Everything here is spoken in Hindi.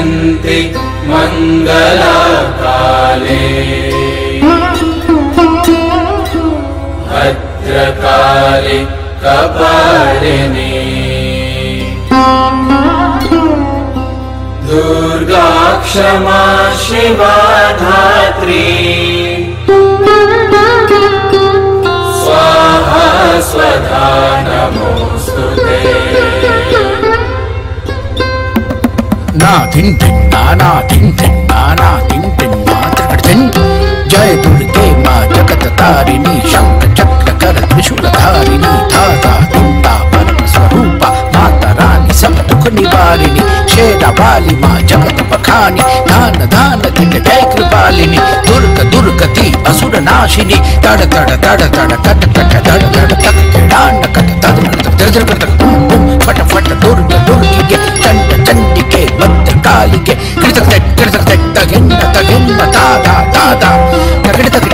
जयन्ति मङ्गलाकाले भद्रकाली कपालिनी दुर्गा क्षमा शिवा धात्री स्वाहा स्वधा नमोस्तुते। ना थिन थिन ना थिन थिन ना थिन थिन ना त्रिकटिन। जय दुर्गे माँ जगत तारिणी शंख चक्र कर त्रिशूल धारिणी धाता दुर्गा परम स्वरूपा माता रानी सब दुख निवारिणी शेरा वाली माँ जगत बखानी दान दान जग जय कृपालिनी दुर्ग दुर्गति असुर नाशिनी तड़ तड़ तड़ तड़ कट कट धड़ धड़ तक डांड कट तद दर दर कर बूम बूम फट फट दुर्ग दुर्गी के चंड चंडी के मंत्र काली के कृतक तगिन्न तगिन्न तादा तादा तगिन्न